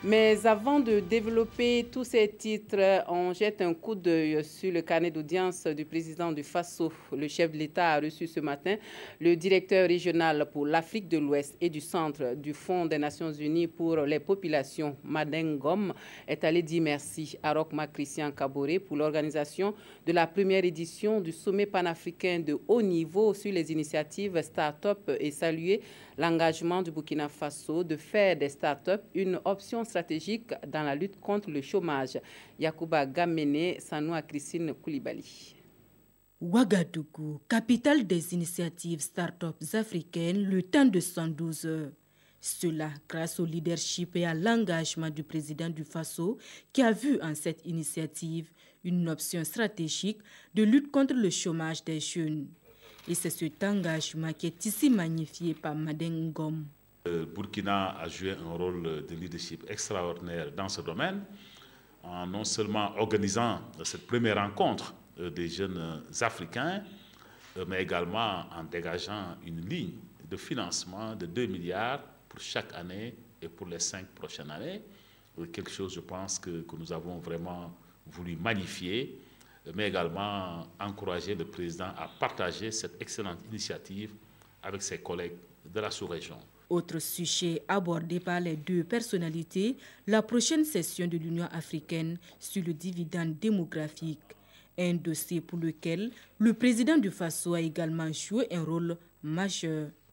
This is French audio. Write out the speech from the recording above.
Mais avant de développer tous ces titres, on jette un coup d'œil sur le carnet d'audience du président du Faso. Le chef de l'État a reçu ce matin le directeur régional pour l'Afrique de l'Ouest et du Centre du Fonds des Nations Unies pour les populations, Madeng Ngom, est allé dire merci à Rochma Christian Kaboré pour l'organisation de la première édition du sommet panafricain de haut niveau sur les initiatives start-up et saluer l'engagement du Burkina Faso de faire des start-up une option stratégique dans la lutte contre le chômage. Yacouba Gamene, Sanoua Christine Koulibaly. Ouagadougou, capitale des initiatives start-up africaines, le temps de 112 heures. Cela grâce au leadership et à l'engagement du président du Faso qui a vu en cette initiative une option stratégique de lutte contre le chômage des jeunes. Et c'est cet engagement qui est ici magnifié par Madeng Ngom. Le Burkina a joué un rôle de leadership extraordinaire dans ce domaine, en non seulement organisant cette première rencontre des jeunes africains, mais également en dégageant une ligne de financement de 2 milliards pour chaque année et pour les 5 prochaines années. Quelque chose, je pense, que nous avons vraiment voulu magnifier, mais également encourager le président à partager cette excellente initiative avec ses collègues de la sous-région. Autre sujet abordé par les deux personnalités, la prochaine session de l'Union africaine sur le dividende démographique. Un dossier pour lequel le président du Faso a également joué un rôle majeur.